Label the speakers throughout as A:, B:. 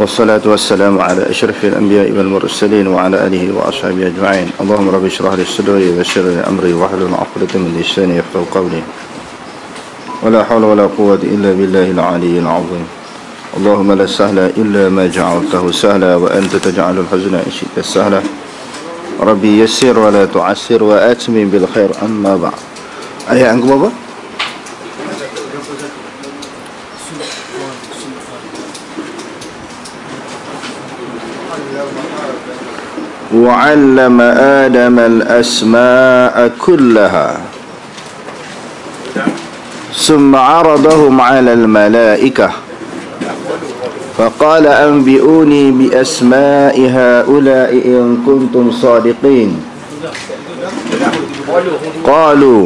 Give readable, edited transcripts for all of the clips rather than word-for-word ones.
A: والصلاة والسلام على أشرف الأنبياء والمرسلين وعلى آله وأصحابه أجمعين. اللهم رب اشرح لي صدري ويسر لي أمري واحلل عقدة من لساني يفقهوا قولي. ولا حول ولا قوة إلا بالله العلي العظيم. اللهم لا سهل إلا ما جعلته سهلا وأنت تجعل الحزن إن شئت سهلا. ربي يسر ولا تعسر وأتمم بالخير. أما بعد. Ayat yang berapa? وعلم آدم الأسماء كلها ثم عرضهم على الملائكة فقال أنبئوني بأسماء هؤلاء إن كنتم صادقين قالوا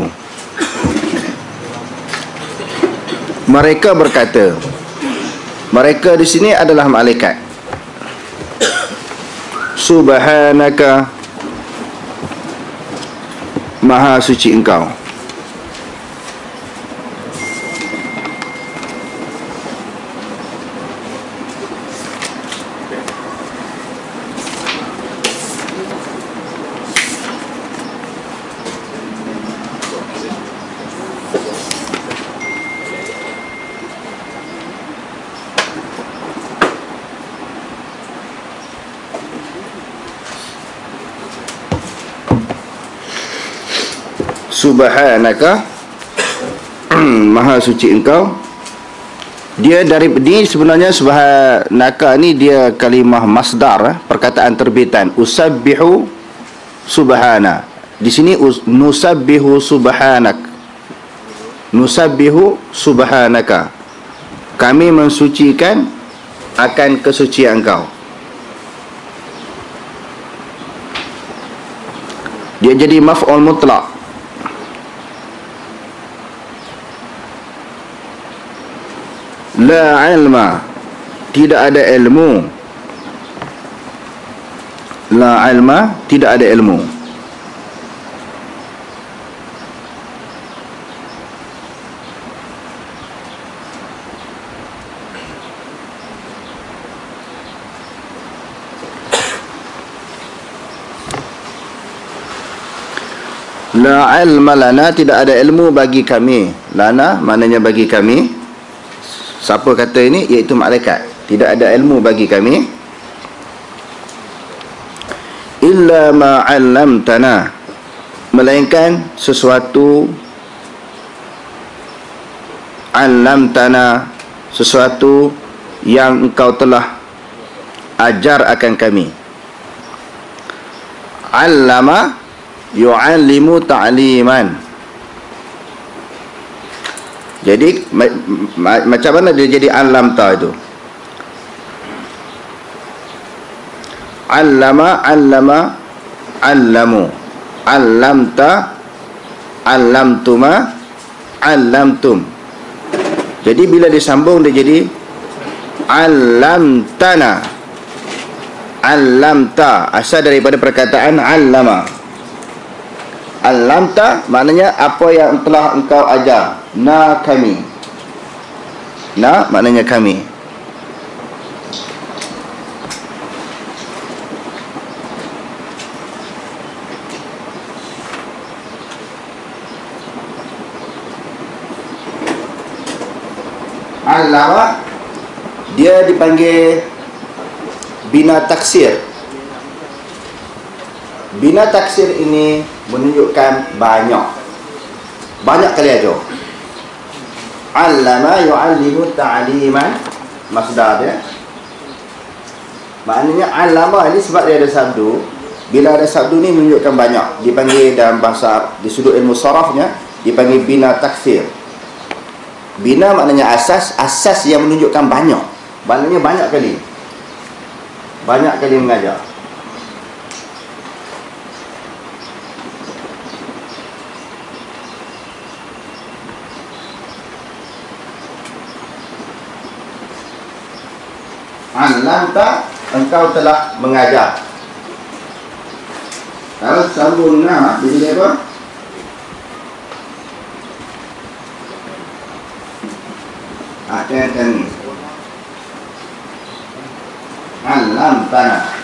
A: mereka berkata, mereka di sini adalah malaikat. Subhanaka, maha suci engkau. Subhanaka, maha suci engkau. Dia dari ini sebenarnya subhanaka ni dia kalimah masdar, perkataan terbitan. Usabbihu subhana. Di sini nusabbihu subhanak. Nusabbihu subhanaka. Kami mensucikan akan kesucian engkau. Dia jadi maf'ul mutlaq. La ilma, tidak ada ilmu. La ilma, tidak ada ilmu. La ilma lana, tidak ada ilmu bagi kami. Lana maknanya bagi kami. Siapa kata ini? Iaitu malaikat. Tidak ada ilmu bagi kami. Illa ma 'allamtana, melainkan sesuatu 'allamtana, sesuatu yang engkau telah ajar akan kami. 'Allama yu'allimu ta'liman. Jadi macam mana dia jadi alamta itu? Allama, allama, allamu. Allamta, allamtuma, allamtum. Jadi bila disambung dia jadi allamtana. Allamta asal daripada perkataan allama. Allamta maknanya apa yang telah engkau ajar. Na kami. Na maknanya kami. Allama dia dipanggil bina taksir. Bina taksir ini menunjukkan banyak kali aja. Allama yu'allimu ta'liman, masdar dia. Maknanya allama ini sebab dia ada sabdu. Bila ada sabdu ni menunjukkan banyak. Dipanggil dalam bahasa di sudut ilmu sarafnya dipanggil bina taksir. Bina maknanya asas, asas yang menunjukkan banyak. Maknanya banyak kali. Banyak kali mengajar. Allamta, engkau telah mengajar. Kalau sambung na, jadi apa? Ada ni. 'allamtana.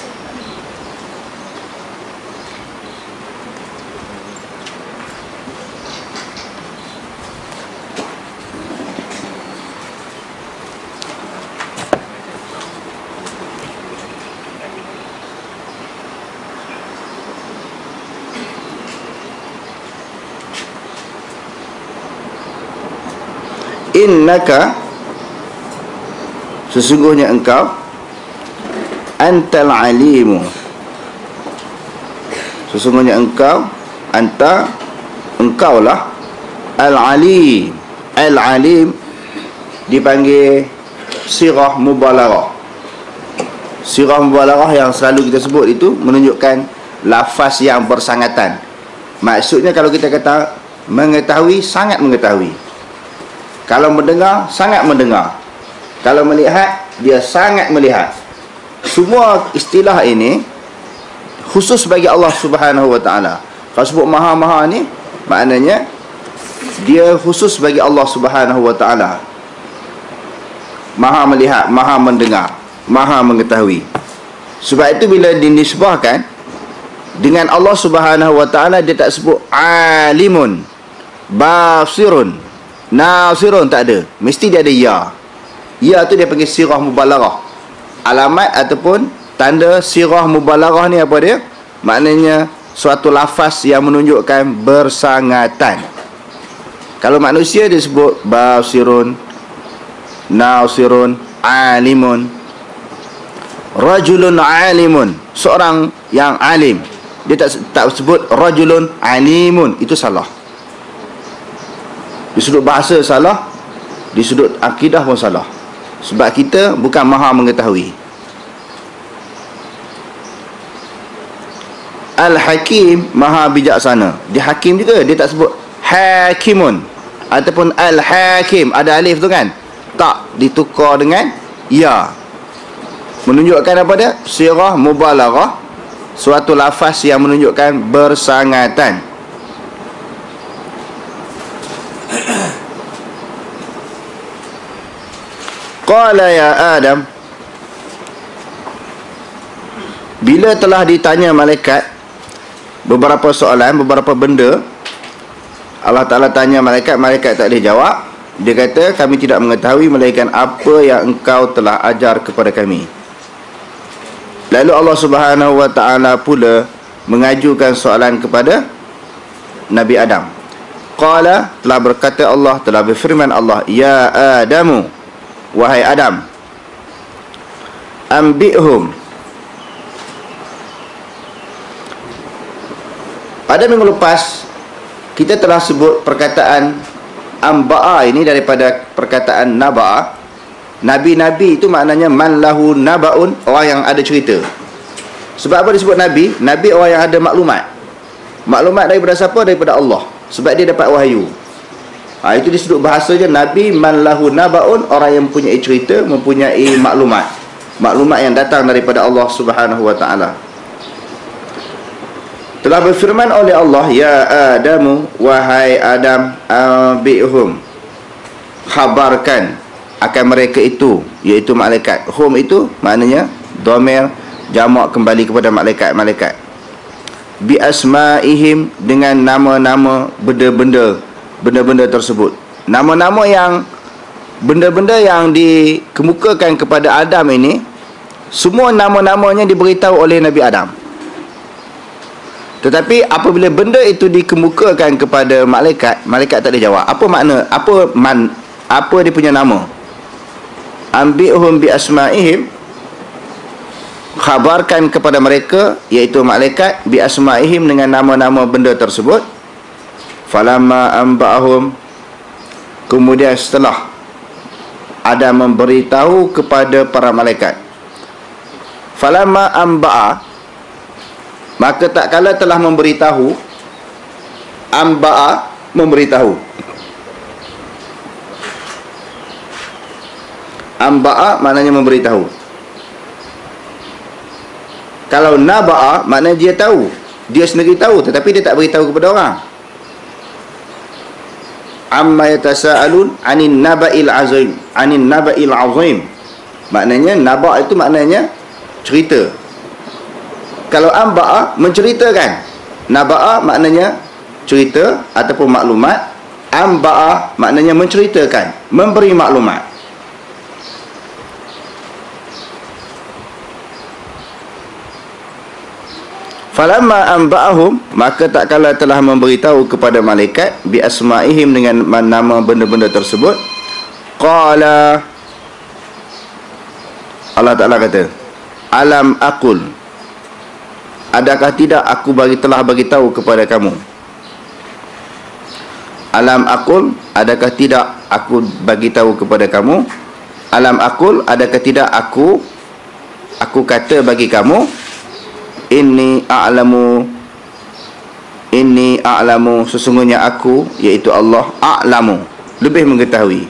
A: Innaka, sesungguhnya engkau, antal alimu, sesungguhnya engkau, engkaulah al-alim. Al-alim dipanggil sirah mubalaghah. Sirah mubalaghah yang selalu kita sebut itu menunjukkan lafaz yang bersangatan. Maksudnya kalau kita kata mengetahui, sangat mengetahui. Kalau mendengar, sangat mendengar. Kalau melihat, dia sangat melihat. Semua istilah ini khusus bagi Allah Subhanahu wa ta'ala. Kalau sebut maha-maha ni, maknanya dia khusus bagi Allah Subhanahu wa ta'ala. Maha melihat, maha mendengar, maha mengetahui. Sebab itu bila dinisbahkan dengan Allah Subhanahu wa ta'ala, dia tak sebut alimun, basirun, nasirun, tak ada. Mesti dia ada ya. Ya tu dia panggil sirah mubalaghah. Alamat ataupun tanda sirah mubalaghah ni apa dia? Maknanya suatu lafaz yang menunjukkan bersangatan. Kalau manusia dia sebut basirun, nasirun, alimun. Rajulun alimun, seorang yang alim. Dia tak sebut rajulun alimun. Itu salah. Di sudut bahasa salah, di sudut akidah pun salah. Sebab kita bukan maha mengetahui. Al-Hakim, maha bijaksana. Dia hakim juga, dia tak sebut hakimun ataupun al-hakim. Ada alif tu kan, tak ditukar dengan ya. Menunjukkan apa dia? Sirah mubalaghah, suatu lafaz yang menunjukkan bersangatan. Qala ya Adam, bila telah ditanya malaikat beberapa soalan, beberapa benda, Allah Ta'ala tanya malaikat, malaikat tak boleh jawab. Dia kata, kami tidak mengetahui melainkan apa yang engkau telah ajar kepada kami. Lalu Allah Subhanahu wa Ta'ala pula mengajukan soalan kepada Nabi Adam. Qala, telah berkata Allah, telah berfirman Allah, ya Adamu, wahai Adam, ambi'hum. Pada minggu lepas kita telah sebut perkataan amba'a ini daripada perkataan naba'a. Nabi-nabi itu maknanya man lahu naba'un, orang yang ada cerita. Sebab apa disebut nabi? Nabi orang yang ada maklumat. Maklumat daripada siapa? Daripada Allah. Sebab dia dapat wahyu. Itu di sudut bahasa je, nabi man lahu naba'un, orang yang mempunyai cerita, mempunyai maklumat. Maklumat yang datang daripada Allah Subhanahu wa ta'ala. Telah berfirman oleh Allah, ya Adamu, wahai Adam, ambi'hum, khabarkan akan mereka itu, iaitu malaikat. Hum itu maknanya dhamir jamak kembali kepada malaikat-malaikat. Bi asma'ihim, dengan nama-nama benda-benda tersebut. Nama-nama yang benda-benda yang dikemukakan kepada Adam ini, semua nama-namanya diberitahu oleh Nabi Adam. Tetapi apabila benda itu dikemukakan kepada malaikat, malaikat tak ada jawab. Apa makna? Apa dia punya nama? Ambi'hum bi asma'ihim, khabarkan kepada mereka, iaitu malaikat, bi asma'ihim, dengan nama-nama benda tersebut. Falamma amba'ahum, kemudian setelah Adam memberitahu kepada para malaikat. Falamma amba'a, maka tak kala telah memberitahu. Amba'a, memberitahu. Amba'a maknanya memberitahu. Kalau naba'a maknanya dia tahu, dia sendiri tahu, tetapi dia tak beritahu kepada orang. Amma yatasaalun anin naba'il azim, anin naba'il azim. Maknanya naba' itu maknanya cerita. Kalau amba'a menceritakan. Naba'a maknanya cerita ataupun maklumat. Amba'a maknanya menceritakan, memberi maklumat. Falamma amba'ahum, maka tak kala telah memberitahu kepada malaikat bi asma'ihim, dengan nama benda-benda tersebut, qala, Allah Ta'ala kata, alam aqul, adakah tidak aku telah bagi tahu kepada kamu? Alam aqul, adakah tidak aku bagi tahu kepada kamu? Alam aqul, adakah tidak aku kata bagi kamu, inni a'lamu, sesungguhnya aku, iaitu Allah, a'lamu, lebih mengetahui,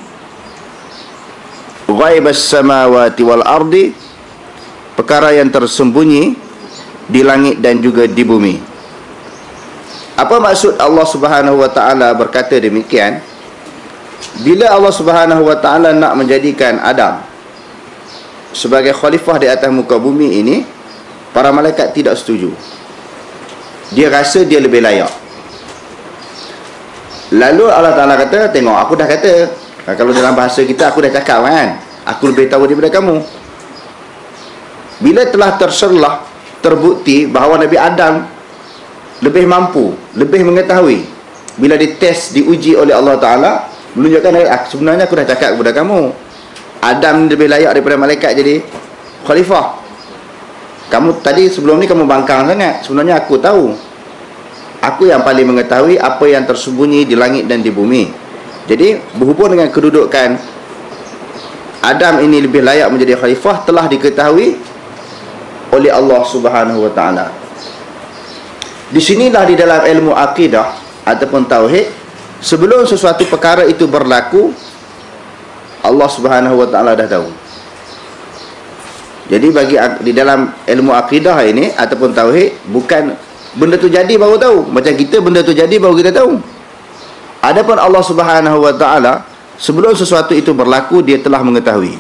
A: ghaibas samawati wal ardi, perkara yang tersembunyi di langit dan juga di bumi. Apa maksud Allah Subhanahu wa ta'ala berkata demikian? Bila Allah Subhanahu wa ta'ala nak menjadikan Adam sebagai khalifah di atas muka bumi ini, para malaikat tidak setuju. Dia rasa dia lebih layak. Lalu Allah Ta'ala kata, tengok, aku dah kata, kalau dalam bahasa kita, aku dah cakap kan, aku lebih tahu daripada kamu. Bila telah terbukti bahawa Nabi Adam lebih mampu, lebih mengetahui, bila dites, diuji oleh Allah Ta'ala, menunjukkan sebenarnya aku dah cakap kepada kamu, Adam lebih layak daripada malaikat jadi khalifah. Kamu tadi sebelum ni kamu bangkang sangat. Sebenarnya aku tahu, aku yang paling mengetahui apa yang tersembunyi di langit dan di bumi. Jadi berhubung dengan kedudukan Adam ini lebih layak menjadi khalifah, telah diketahui oleh Allah Subhanahu wa ta'ala. Di sinilah di dalam ilmu akidah ataupun tauhid, sebelum sesuatu perkara itu berlaku, Allah Subhanahu wa ta'ala dah tahu. Jadi di dalam ilmu akidah ini ataupun tauhid, bukan benda tu jadi baru tahu. Macam kita, benda tu jadi baru kita tahu. Adapun Allah Subhanahu wa ta'ala, sebelum sesuatu itu berlaku, dia telah mengetahui.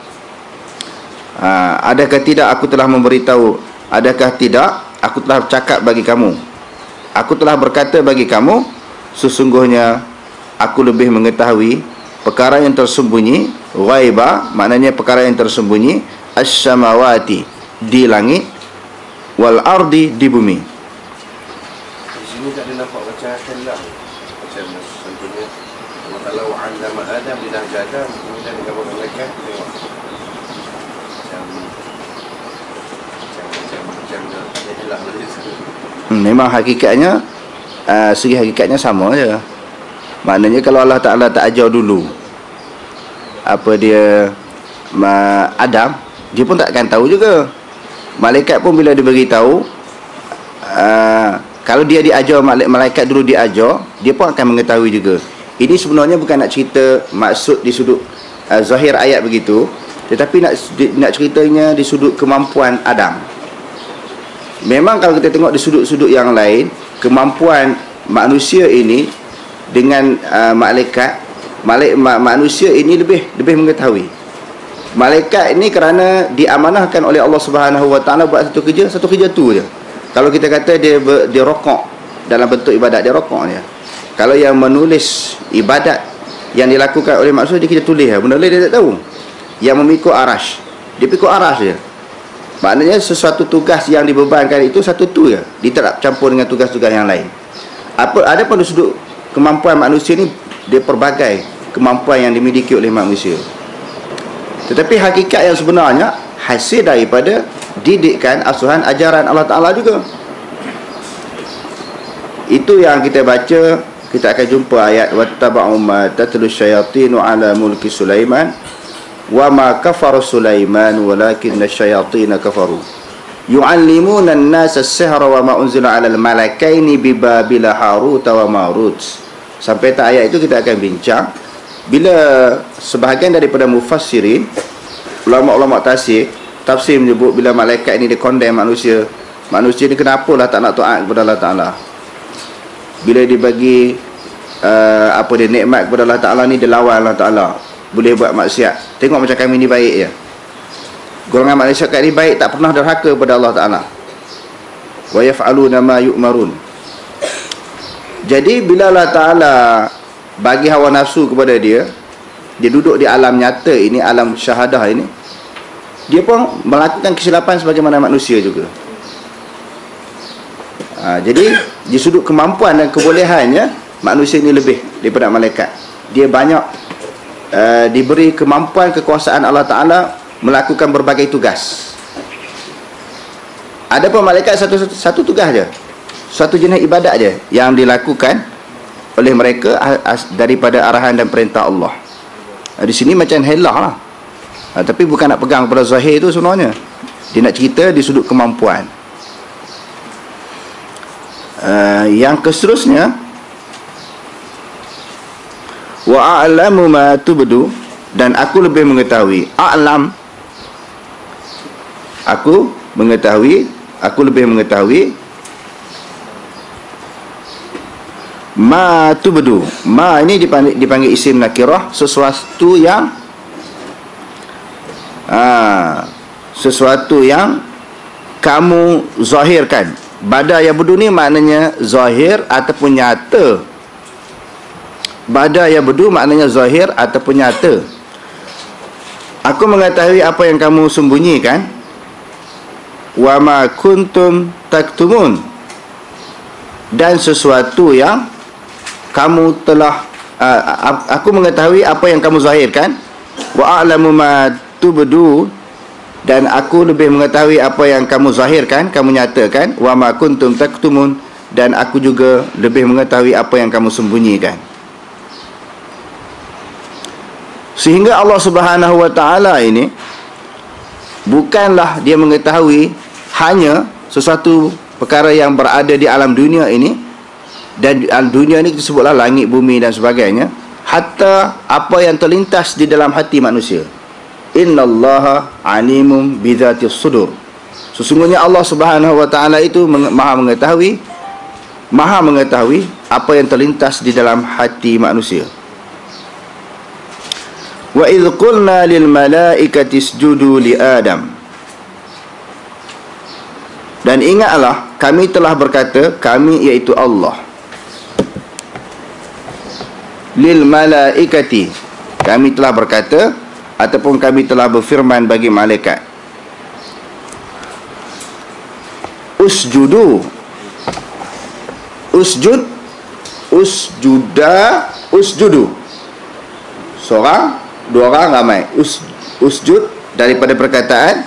A: Adakah tidak aku telah memberitahu, adakah tidak aku telah cakap bagi kamu, aku telah berkata bagi kamu, sesungguhnya aku lebih mengetahui perkara yang tersembunyi, ghaiba maknanya perkara yang tersembunyi, as-samawati di langit, wal ardi di bumi.
B: Di sini tak ada nampak macam kalam, macam contohnya Allah Ta'ala wa'allama Adam bidah jadam, kemudian dengan malaikat, tengok
A: memang hakikatnya segi hakikatnya sama je. Maknanya kalau Allah Ta'ala tak ajar dulu apa dia Adam, dia pun takkan tahu juga. Malaikat pun bila dia beritahu, kalau dia diajar, malaikat dulu diajar, dia pun akan mengetahui juga. Ini sebenarnya bukan nak cerita maksud di sudut zahir ayat begitu, tetapi nak ceritanya di sudut kemampuan Adam. Memang kalau kita tengok di sudut-sudut yang lain, kemampuan manusia ini dengan manusia ini lebih mengetahui. Malaikat ini kerana diamanahkan oleh Allah Subhanahu wa ta'ala buat satu kerja tu je. Kalau kita kata dia rokok dalam bentuk ibadat, dia rokok je. Kalau yang menulis ibadat yang dilakukan oleh manusia, dia kita tulis, benda lain dia tak tahu. Yang memikul arash, dia pikul arash je. Maknanya sesuatu tugas yang dibebankan itu satu tu je, dia tak campur dengan tugas-tugas yang lain. Ada pada sudut kemampuan manusia ni, dia pelbagai kemampuan yang dimiliki oleh manusia. Tetapi hakikat yang sebenarnya hasil daripada didikan, asuhan, ajaran Allah Ta'ala juga. Itu yang kita baca. Kita akan jumpa ayat wattaba'u ma tatlu syayatinu ala mulki Sulaiman wa ma kafara Sulaiman walakinna syayatina kafaru yu'allimuna an-nasa as-sihra wa ma unzila 'ala al-malakaini bi Babila Harut wa Marut. Sampai tak ayat itu kita akan bincang. Bila sebahagian daripada mufassirin, ulama-ulama tafsir menyebut bila malaikat ini dia condemn manusia ni kenapalah tak nak taat kepada Allah Ta'ala. Bila dibagi dia nikmat kepada Allah Ta'ala ni, dia lawan Allah Ta'ala, boleh buat maksiat. Tengok macam kami ni baik je. golongan manusia kat ni baik, tak pernah derhaka kepada Allah Ta'ala. Wa yaf'aluna ma yu'marun. Jadi bila Allah Ta'ala bagi hawa nafsu kepada dia duduk di alam nyata ini, alam syahadah ini, dia pun melakukan kesilapan sebagaimana manusia juga. Jadi di sudut kemampuan dan kebolehannya, manusia ini lebih daripada malaikat. Dia banyak diberi kemampuan, kekuasaan Allah Ta'ala melakukan berbagai tugas. Ada pun malaikat satu tugas je, satu jenis ibadat je yang dilakukan oleh mereka daripada arahan dan perintah Allah. Di sini macam helah lah, tapi bukan nak pegang pada zahir tu sebenarnya. Dia nak cerita di sudut kemampuan. Yang seterusnya, wa a'lamu ma tubdu, dan aku lebih mengetahui. A'lam, aku mengetahui, aku lebih mengetahui. Ma tubdu, ma ini dipanggil isim nakirah, sesuatu yang sesuatu yang kamu zahirkan. Bada yabdu ni maknanya zahir ataupun nyata. Bada yabdu maknanya zahir ataupun nyata. Aku mengetahui apa yang kamu sembunyikan. Wa ma kuntum taktumun, dan sesuatu yang kamu telah aku mengetahui apa yang kamu zahirkan. Wa a'lamu ma tubdu, dan aku lebih mengetahui apa yang kamu zahirkan, kamu nyatakan. Wa ma kuntum taktumun, dan aku juga lebih mengetahui apa yang kamu sembunyikan. Sehingga Allah Subhanahu wa Ta'ala ini bukanlah dia mengetahui hanya sesuatu perkara yang berada di alam dunia ini, dan dunia ini disebutlah langit, bumi dan sebagainya, hatta apa yang terlintas di dalam hati manusia. Innallaha alimum bidzatis sudur. Sesungguhnya Allah Subhanahu wa Ta'ala itu maha mengetahui apa yang terlintas di dalam hati manusia. Wa idh qulna lil malaikati isjudu li Adam, dan ingatlah kami telah berkata, kami iaitu Allah, lil malaikati, kami telah berkata ataupun kami telah berfirman bagi malaikat, usjudu, usjud, usjuda, usjudu, seorang, dua orang, ramai. Usjud daripada perkataan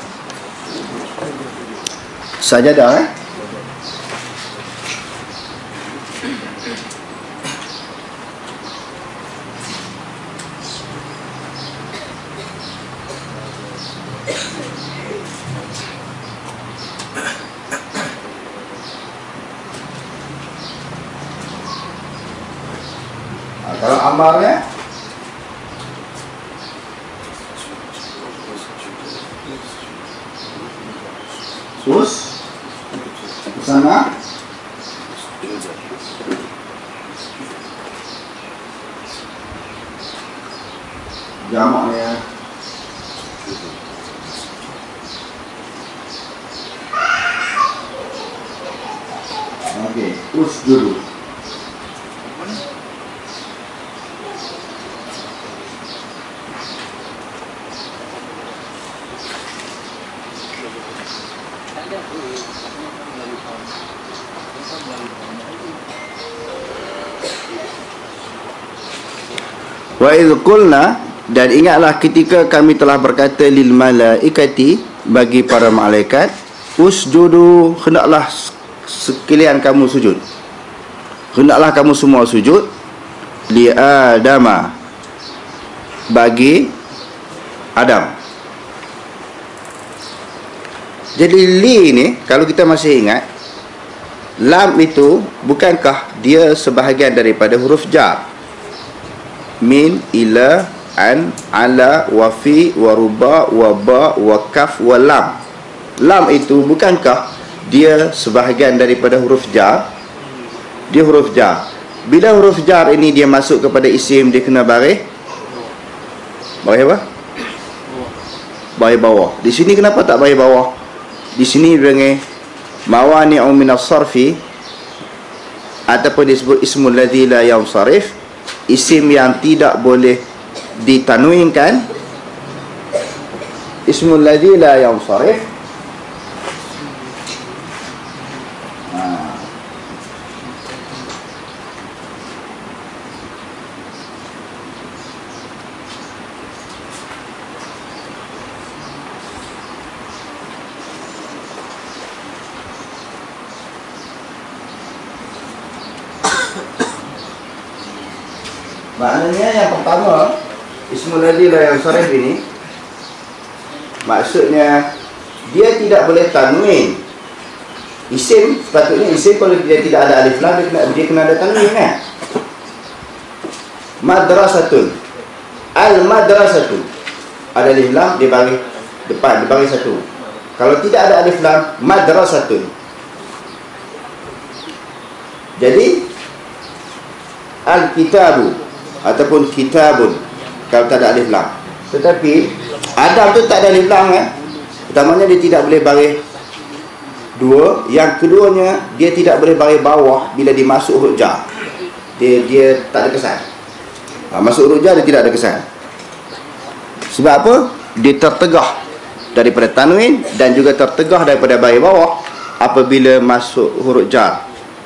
A: sajadah, kalau amarnya sana jamaknya okey, usjudu. Wa idh qulna, dan ingatlah ketika kami telah berkata lil malaikati, bagi para malaikat, usjudu, hendaklah sekalian kamu sujud, hendaklah kamu semua sujud, li Adama, bagi Adam. Jadi li ni, kalau kita masih ingat, lam itu bukankah dia sebahagian daripada huruf jar? Min, ila, an, ala, wa fi, wa ruba, wa ba, wa kaf, wa lam. Lam itu bukankah dia sebahagian daripada huruf jar? Dia huruf jar. Bila huruf jar ini dia masuk kepada isim, dia kena baris apa? bahagian bawah. Di sini kenapa tak bahagian bawah? Di sini dengan mawani'u minas sarfi, ataupun disebut ismul ladzi la yansarif, isim yang tidak boleh ditanwinkan. Ismul ladzi la yansarif, maknanya yang pertama, ismul ladzi la yansarif ini maksudnya dia tidak boleh tanwin. Isim, sepatutnya isim kalau dia tidak ada alif lam, dia kena ada tanwin kan. Madrasatun, al-madrasatun, ada alif lam, dia bagi depan, dia bagi satu. Kalau tidak ada alif lam, madrasatun. Jadi al-kitabu ataupun kitabun kalau tak ada alif lam. Tetapi Adam tu tak ada alif lam kan. Pertamanya dia tidak boleh baris dua. Yang keduanya dia tidak boleh baris bawah bila dimasuk huruf jar. Dia tak ada kesan. Masuk huruf jar dia tidak ada kesan. Sebab apa? Dia tertegah daripada tanwin dan juga tertegah daripada baris bawah apabila masuk huruf jar.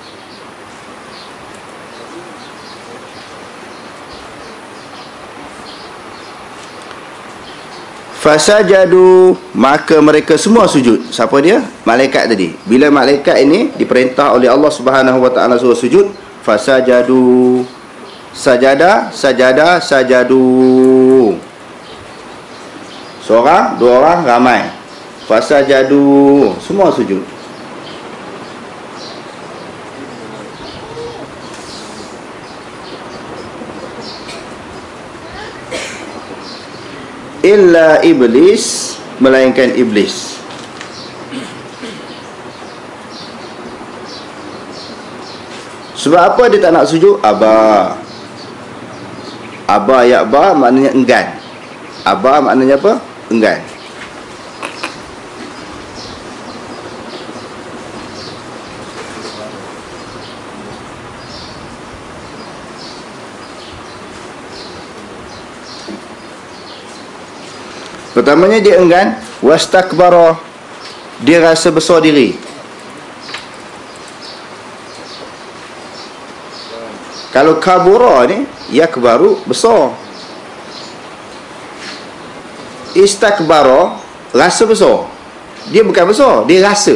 A: Fasajadu, maka mereka semua sujud. Siapa dia? Malaikat tadi. Bila malaikat ini diperintah oleh Allah Subhanahu wa taala suruh sujud, fasajadu. Sajada, sajada, sajadu. Seorang, dua orang, ramai. Fasajadu, semua sujud. Illa iblis, melainkan iblis. Sebab apa dia tak nak sujud? Aba. Aba ya'ba maknanya enggan. Aba maknanya apa? Enggan. Pertamanya dia enggan, wastakbara, dia rasa besar diri. Kalau kabura ni, yakbaru, besar. Istakbara, rasa besar. Dia bukan besar, dia rasa.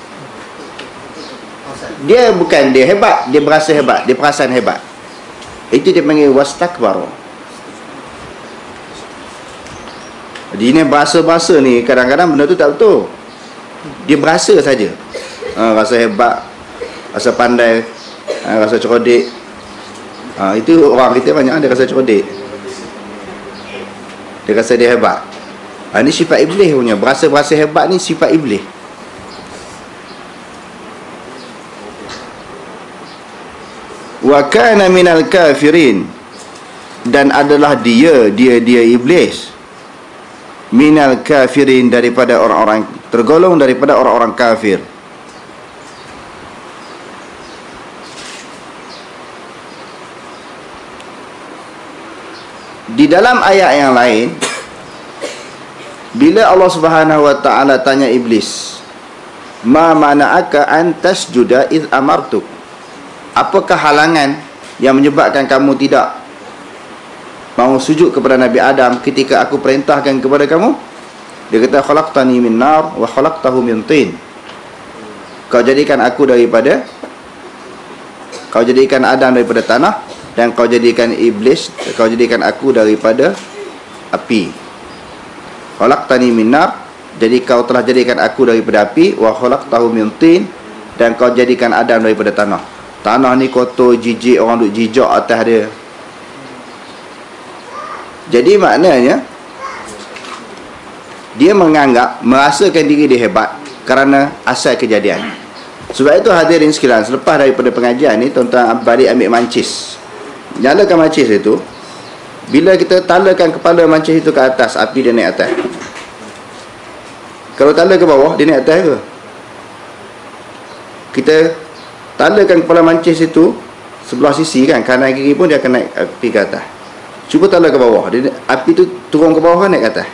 A: Dia bukan dia hebat, dia berasa hebat, dia perasan hebat. Itu dia panggil wastakbara. Jadi ini bahasa-bahasa ni kadang-kadang benda tu tak betul. Dia berasa saja. Rasa hebat, rasa pandai, rasa cerdik. Itu orang kita banyak dia rasa cerdik. Dia rasa dia hebat. Ini sifat iblis punya. Berasa-berasa hebat ni sifat iblis. Wa kana minal kafirin, dan adalah dia iblis, minal kafirin, daripada orang-orang, tergolong daripada orang-orang kafir. Di dalam ayat yang lain, bila Allah Subhanahu wa taala tanya iblis, ma mana'aka an tasjuda id amartuk, apakah halangan yang menyebabkan kamu tidak mau sujud kepada Nabi Adam ketika aku perintahkan kepada kamu? Dia kata, khalaqtani min nar wa khalaqtahu min tin. Kau jadikan aku daripada, kau jadikan Adam daripada tanah, dan kau jadikan iblis, kau jadikan aku daripada api. Khalaqtani min nar, jadi kau telah jadikan aku daripada api, wa khalaqtahu min tin, dan kau jadikan Adam daripada tanah. Tanah ni kotor, jijik, orang duk jijak atas dia. Jadi maknanya dia menganggap, merasakan diri dia hebat kerana asal kejadian. Sebab itu hadirin sekalian, selepas daripada pengajian ni, tuan-tuan balik ambil mancis, nyalakan mancis itu. Bila kita talakan kepala mancis itu ke atas, api dia naik atas. Kalau tala ke bawah, dia naik atas ke? Kita talakan kepala mancis itu sebelah sisi kan, kanan kiri pun dia akan naik api ke atas. Cuba tala ke bawah, api tu turun ke bawah kan, naik ke atas.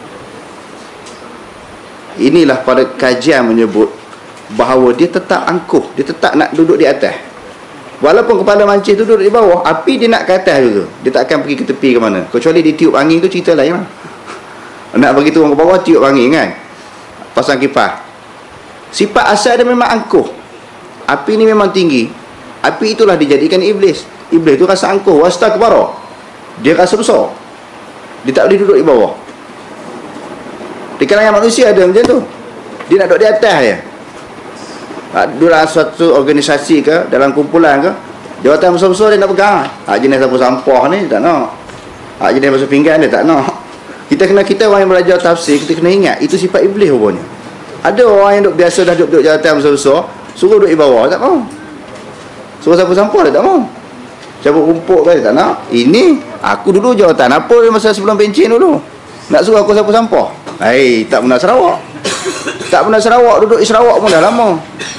A: Inilah pada kajian menyebut bahawa dia tetap angkuh, dia tetap nak duduk di atas. Walaupun kepala mancis tu duduk di bawah, api dia nak ke atas juga. Dia tak akan pergi ke tepi ke mana. Kecuali dia tiup angin tu cerita lain lah. Nak bagi turun ke bawah, tiup angin kan, pasang kipas. Sifat asal dia memang angkuh. Api ni memang tinggi. Api itulah dijadikan iblis. Iblis tu rasa angkuh, wastakbara. Dia rasa besar. Dia tak boleh duduk di bawah. Di kalangan manusia ada macam tu. Dia nak duduk di atas je. Dalam suatu organisasi ke, dalam kumpulan ke, jawatan besar-besar dia nak pegang. Jenis sapu sampah ni tak nak. Jenis basuh pinggan dia tak nak. Kita orang yang belajar tafsir, kita kena ingat itu sifat iblis rupanya. Ada orang yang biasa dah duduk jawatan besar-besar, suruh duduk di bawah tak mau. Suruh sapu sampah dia tak mau. Cabut rumput kan dia tak nak. Ini aku dulu jawatan apa masa sebelum pencen dulu. Nak suruh aku sapu sampah. Tak pernah Sarawak. Tak pernah Sarawak, duduk di Sarawak pun dah lama.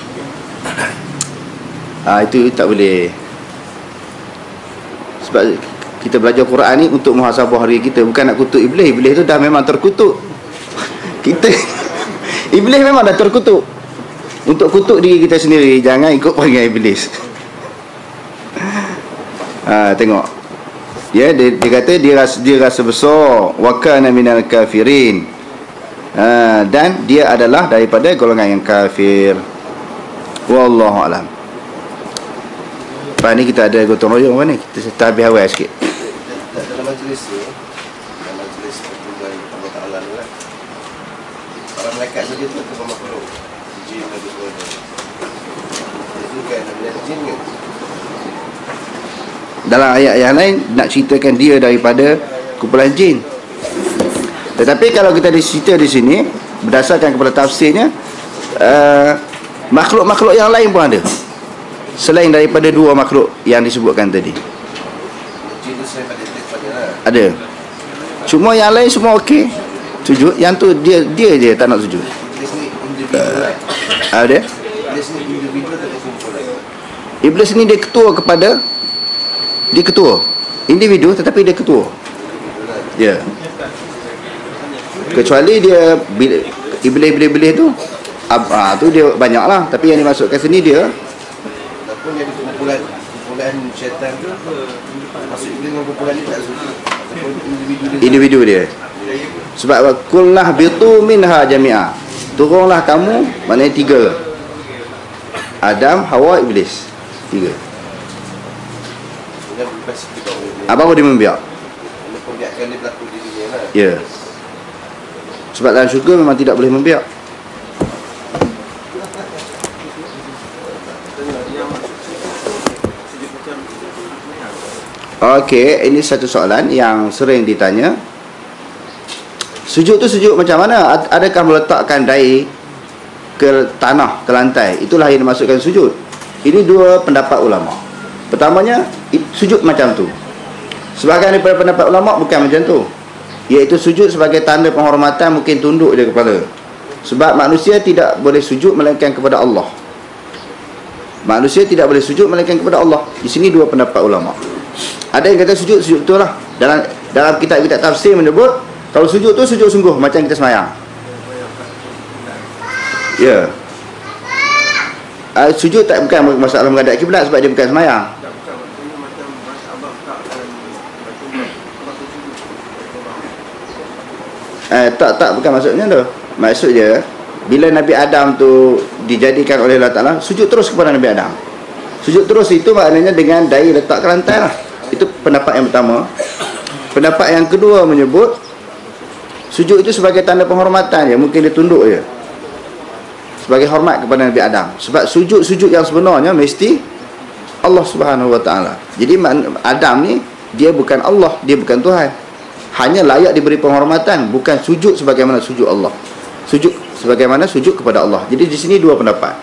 A: Itu tak boleh. Sebab kita belajar Quran ni untuk muhasabah diri kita, bukan nak kutuk iblis. Iblis tu dah memang terkutuk. Kita iblis memang dah terkutuk. Untuk kutuk diri kita sendiri, jangan ikut panggil iblis. Tengok. Ya, dia kata dia rasa besar, wa kana minal kafirin. Dan dia adalah daripada golongan yang kafir. Wallahu alam. Lepas ni kita ada gotong royong apa ni? Kita habis awal sikit.
B: Dalam majlis ni, dalam majlis pertemuan Allah Ta'ala ni lah, para malaikat saja tu atau makhluk jin dan sebagainya. Itu kan namanya jin kan?
A: Dalam ayat yang lain nak ceritakan dia daripada kumpulan jin. Tetapi kalau kita cerita di sini berdasarkan kepada tafsirnya, makhluk-makhluk yang lain pun ada selain daripada dua makhluk yang disebutkan tadi.
B: Jin tu selain pada lah.
A: Ada. Cuma yang lain semua okey, sujud. Yang tu dia je tak nak sujud.
B: Iblis ni individu lah.
A: Ada.
B: Iblis ni individu atau kumpulan?
A: Iblis ni dia ketua kepada, dia ketua individu tetapi dia ketua. Ya. Kecuali dia iblis-iblis tu tu dia banyak lah. Tapi yang dimasukkan sini dia
B: ataupun jadi kumpulan syaitan tu, maksud iblis dengan kumpulan ni tak suci, ataupun individu dia. Sebab kullah bitu minha jami'a, turunlah kamu, maknanya 3. Adam, Hawa, Iblis, 3. Apa dia membiak? Membiarkan dia berlaku dirinya lah.
A: Ya. Sebab dalam syurga memang tidak boleh membiak. Okey, ini satu soalan yang sering ditanya. Sujud tu sujud macam mana? Adakah meletakkan dahi ke tanah, ke lantai? Itulah yang dimasukkan sujud. Ini dua pendapat ulama. Pertamanya, sujud macam tu. Sebahagian daripada pendapat ulama bukan macam tu, iaitu sujud sebagai tanda penghormatan, mungkin tunduk dia kepala. Sebab manusia tidak boleh sujud melainkan kepada Allah. Manusia tidak boleh sujud melainkan kepada Allah. Di sini dua pendapat ulama. Ada yang kata sujud betul lah. Dalam kitab-kitab tafsir menyebut kalau sujud tu sujud sungguh macam kita semayang. Ya. Sujud tak bukan masalah menghadap kiblat sebab dia bukan semayang. Tak bukan maksudnya tu. Maksudnya bila Nabi Adam tu dijadikan oleh Allah Ta'ala, sujud terus kepada Nabi Adam. Sujud terus itu maknanya dengan dahi letak ke lantai lah. Itu pendapat yang pertama. Pendapat yang kedua menyebut sujud itu sebagai tanda penghormatan je, mungkin dia tunduk je sebagai hormat kepada Nabi Adam. Sebab sujud yang sebenarnya mesti Allah Subhanahu Wa Ta'ala. Jadi Adam ni dia bukan Allah, dia bukan Tuhan, hanya layak diberi penghormatan, bukan sujud sebagaimana sujud Allah. Sujud sebagaimana sujud kepada Allah. Jadi di sini dua pendapat.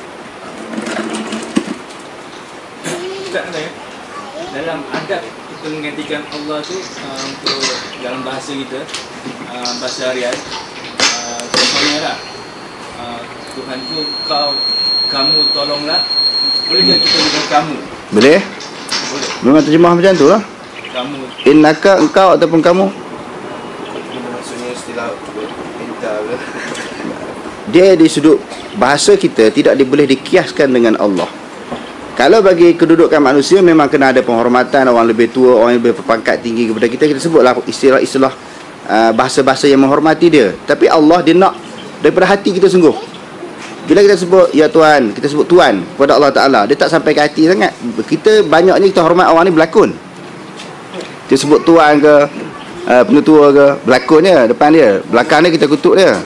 C: Dalam adab kita menggantikan Allah tu untuk dalam bahasa kita, bahasa harian, kalau contohnya lah, Tuhanku kamu tolonglah. Boleh kita dengan kamu?
A: Boleh?
C: Boleh.
A: Memang terjemah macam tu lah.
C: Kamu.
A: Innaka, engkau ataupun kamu.
B: Maksudnya istilah minta ke?
A: Dia di sudut bahasa kita tidak boleh dikiaskan dengan Allah. Kalau bagi kedudukan manusia memang kena ada penghormatan, orang lebih tua, orang yang lebih berpangkat tinggi kepada kita sebutlah istilah-istilah bahasa-bahasa yang menghormati dia. Tapi Allah dia nak daripada hati kita sungguh. Bila kita sebut ya Tuhan, kita sebut Tuhan kepada Allah Ta'ala, dia tak sampai ke hati sangat. Kita banyaknya kita hormat orang ni berlakon. Dia sebut Tuhan ke, pengetua ke, berlakonnya depan dia, belakang dia kita kutuk dia.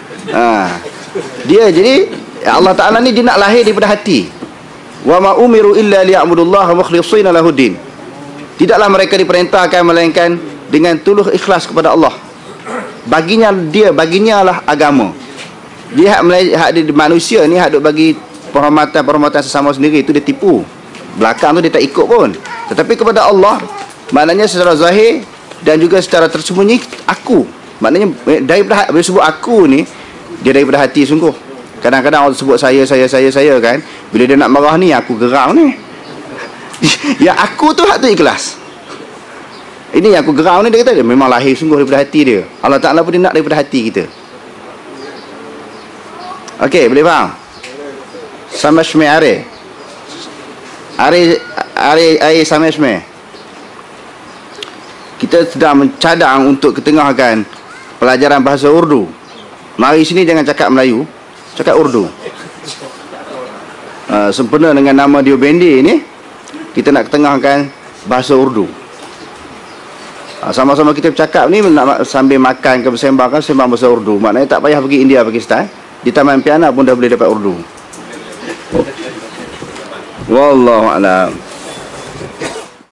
A: Dia jadi Allah Ta'ala ni dia nak lahir daripada hati. Wa ma umiru illa liya'budullaha mukhlishina lahuddin. Tidaklah mereka diperintahkan melainkan dengan tulus ikhlas kepada Allah. Baginya lah agama. Dia hak di manusia ni hak duk bagi penghormatan sesama sendiri, itu dia tipu. Belakang tu dia tak ikut pun. Tetapi kepada Allah, maknanya secara zahir dan juga secara tersembunyi aku. Maknanya daripada bila sebut aku ni, dia daripada hati sungguh. Kadang-kadang orang sebut saya kan, bila dia nak marah ni aku gerang ni. Yang aku tu hak tu ikhlas. Ini yang aku gerang ni, dia kata dia memang lahir sungguh daripada hati dia. Allah Ta'ala pun dia nak daripada hati kita. Okey, boleh faham? Samashme are samashme. Kita sedang mencadang untuk ketengahkan pelajaran bahasa Urdu. Mari sini jangan cakap Melayu, cakap Urdu. Sempena dengan nama Diobendi ni, kita nak ketengahkan bahasa Urdu. Sama-sama kita bercakap ni nak sambil makan ke bersembang kan, sembang bahasa Urdu. Maknanya tak payah pergi India, Pakistan. Di Taman Piana pun dah boleh dapat Urdu. Wallahu a'lam.